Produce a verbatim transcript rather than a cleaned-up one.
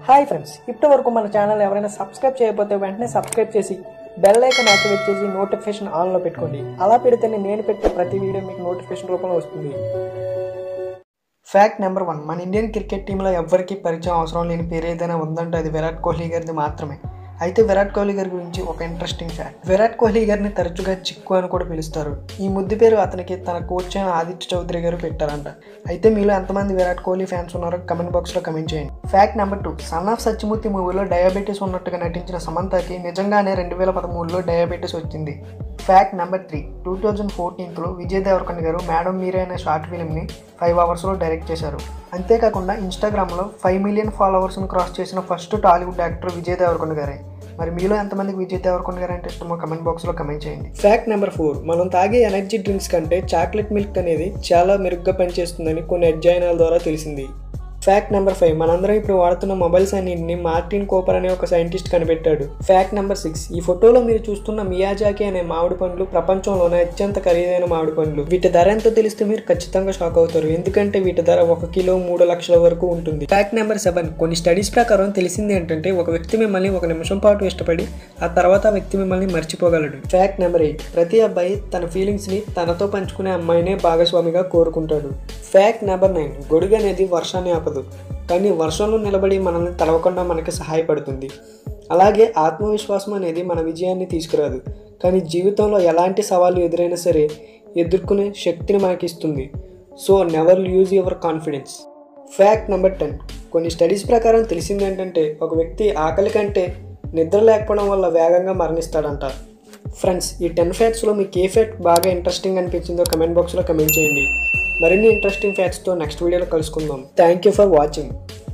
Hi friends, ఇప్పటి వరకు మన ఛానల్ ఎవరైనా సబ్స్క్రైబ్ చేయకపోతే వెంటనే సబ్స్క్రైబ్ చేసి బెల్ ఐకాన్ యాక్టివేట్ చేసి నోటిఫికేషన్ ఆన్లో పెట్టుకోండి. అలా పెడితేనే నేను పెట్టే ప్రతి వీడియో మీకు నోటిఫికేషన్ రూపంలో వస్తుంది. ఫ్యాక్ట్ నెంబర్ వన్, మన ఇండియన్ క్రికెట్ టీంలో ఎవరికి పరిచయం అవసరం లేని పేరు ఏదైనా ఉందంటే అది విరాట్ కోహ్లీ గారిది మాత్రమే. అయితే విరాట్ కోహ్లీ గారి గురించి ఒక ఇంట్రెస్టింగ్ ఫ్యాక్ట్. విరాట్ కోహ్లీ గారిని తరచుగా చిక్కు అని కూడా పిలుస్తారు. ఈ ముద్దు పేరు అతనికి తన కోచ్ అయిన ఆదిత్య చౌదరి గారు పెట్టారంట. అయితే మీలో ఎంతమంది విరాట్ కోహ్లీ ఫ్యాన్స్ ఉన్నారో కమెంట్ బాక్స్లో కమెంట్ చేయండి. Fact number two, son of Satyamurthy మూవీలో డయాబెటీస్ ఉన్నట్టుగా నటించిన సమంతకి నిజంగానే రెండు వేల పదమూడులో డయాబెటీస్ వచ్చింది. Fact number three, two thousand ఫోర్టీన్త్లో విజయ్ దేవరకొండ గారు మేడం మీరే అనే షార్ట్ ఫిల్మ్ని ఫైవ్ అవర్స్లో డైరెక్ట్ చేశారు. అంతేకాకుండా ఇన్స్టాగ్రామ్లో ఫైవ్ మిలియన్ ఫాలోవర్స్ని క్రాస్ చేసిన first Tollywood actor Vijay Devarakonda గారే. మరి మీలో ఎంతమందికి విజయ్ దేవరకొండ గారు అంటే ఇష్టమో కమెంట్ బాక్స్లో కమెంట్ చేయండి. ఫ్యాక్ట్ నెంబర్ ఫోర్, మనం తాగే ఎనర్జీ డ్రింక్స్ కంటే చాక్లెట్ మిల్క్ అనేది చాలా మెరుగ్గా పనిచేస్తుందని కొన్ని అధ్యయనాల ద్వారా తెలిసింది. ఫ్యాక్ట్ నెంబర్ ఫైవ్, మనందరం ఇప్పుడు వాడుతున్న మొబైల్స్ అన్నింటిని మార్టిన్ కూపర్ అనే ఒక సైంటిస్ట్ కనిపెట్టాడు. ఫ్యాక్ట్ నెంబర్ సిక్స్, ఈ ఫోటోలో మీరు చూస్తున్న మియాజాకి అనే మామిడి పండ్లు ప్రపంచంలోనే అత్యంత ఖరీదైన మామిడి పండ్లు. వీటి ధర ఎంతో తెలిస్తే మీరు ఖచ్చితంగా షాక్ అవుతారు, ఎందుకంటే వీటి ధర ఒక కిలో మూడు లక్షల వరకు ఉంటుంది. ఫ్యాక్ట్ నెంబర్ సెవెన్, కొన్ని స్టడీస్ ప్రకారం తెలిసింది ఏంటంటే ఒక వ్యక్తి మిమ్మల్ని ఒక నిమిషం పాటు ఇష్టపడి ఆ తర్వాత ఆ వ్యక్తి మిమ్మల్ని మర్చిపోగలడు. ఫ్యాక్ట్ నెంబర్ ఎయిట్, ప్రతి అబ్బాయి తన ఫీలింగ్స్ని తనతో పంచుకునే అమ్మాయినే భాగస్వామిగా కోరుకుంటాడు. ఫ్యాక్ట్ నెంబర్ నైన్, గొడుగు అనేది వర్షాన్ని ఆపదు, కానీ వర్షంలో నిలబడి మనల్ని తడవకుండా మనకి సహాయపడుతుంది. అలాగే ఆత్మవిశ్వాసం అనేది మన విజయాన్ని తీసుకురాదు, కానీ జీవితంలో ఎలాంటి సవాళ్ళు ఎదురైనా సరే ఎదుర్కొనే శక్తిని మనకి ఇస్తుంది. So never lose your confidence. Fact number ten, కొన్ని స్టడీస్ ప్రకారం తెలిసింది ఏంటంటే ఒక వ్యక్తి ఆకలి కంటే నిద్ర లేకపోవడం వల్ల వేగంగా మరణిస్తాడంట. ఫ్రెండ్స్, ఈ టెన్ ఫ్యాక్ట్స్లో మీకు ఏ ఫ్యాక్ట్ బాగా ఇంట్రెస్టింగ్ అనిపించిందో కమెంట్ బాక్స్లో కమెంట్ చేయండి. మరిన్ని ఇంట్రెస్టింగ్ ఫ్యాక్ట్స్తో నెక్స్ట్ వీడియోలో కలుసుకుందాం. Thank you for watching.